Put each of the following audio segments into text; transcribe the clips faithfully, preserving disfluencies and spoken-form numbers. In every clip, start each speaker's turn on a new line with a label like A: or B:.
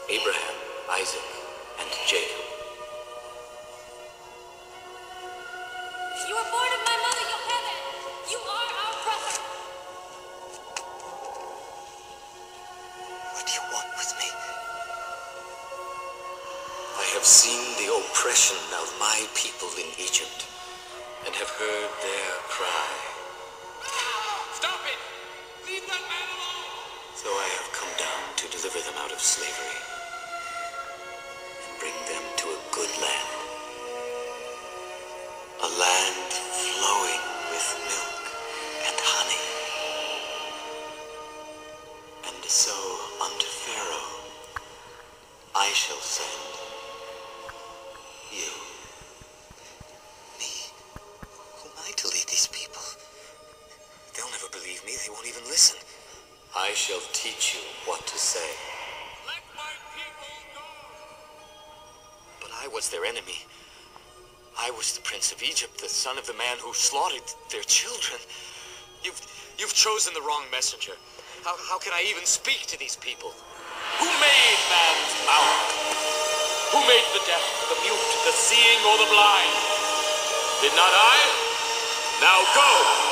A: Abraham, Isaac, and Jacob.
B: You are born of my mother, Yocheved. You are our brother.
A: What do you want with me? I have seen the oppression of my people in Egypt, and have heard their cry.
C: Stop it! Leave that man alone!
A: So I have come down to deliver them out of slavery, and bring them to a good land. A land flowing with milk and honey. And so unto Pharaoh I shall send you. Me? Who am I to lead these people? They'll never believe me. They won't even listen. I shall teach you what to say.
C: Let my people go!
A: But I was their enemy. I was the prince of Egypt, the son of the man who slaughtered their children. You've, you've chosen the wrong messenger. How, how can I even speak to these people?
C: Who made man's mouth? Who made the deaf, the mute, the seeing, or the blind? Did not I? Now go!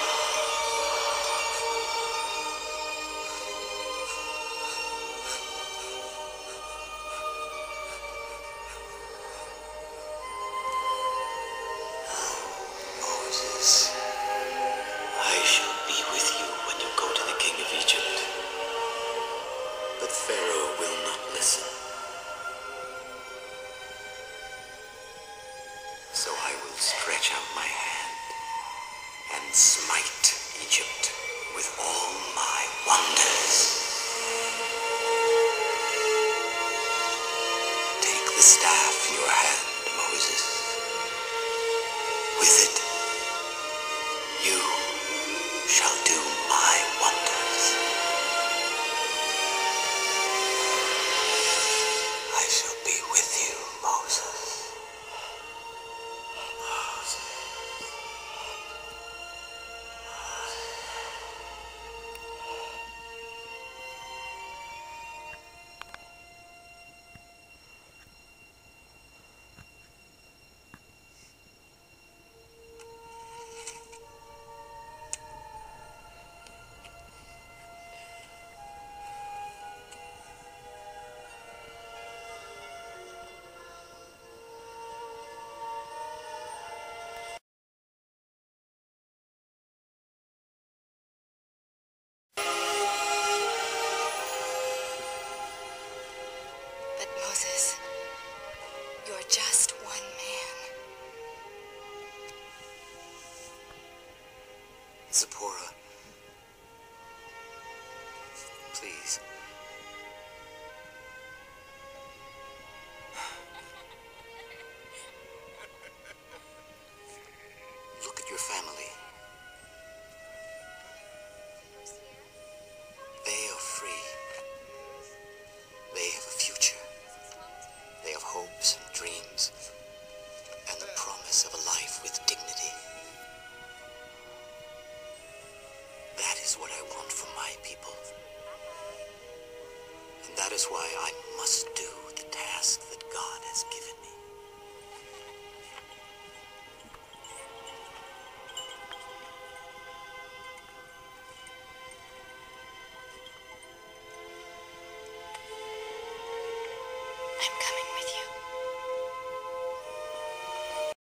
A: Moses, I shall be with you when you go to the king of Egypt. But Pharaoh will not listen. So I will stretch out my hand and smite Egypt with all my wonders. Take the staff in your hand, Moses. With it, you shall do my wonders. I shall be with you, Moses. Moses.
B: But Moses, you're just one man.
A: Zipporah, please. Look at your family. They are free. They have a future. They have hopes and dreams, and the promise of a life with dignity. That is what I want for my people. And that is why I must do the task that God has given me.
B: I'm coming.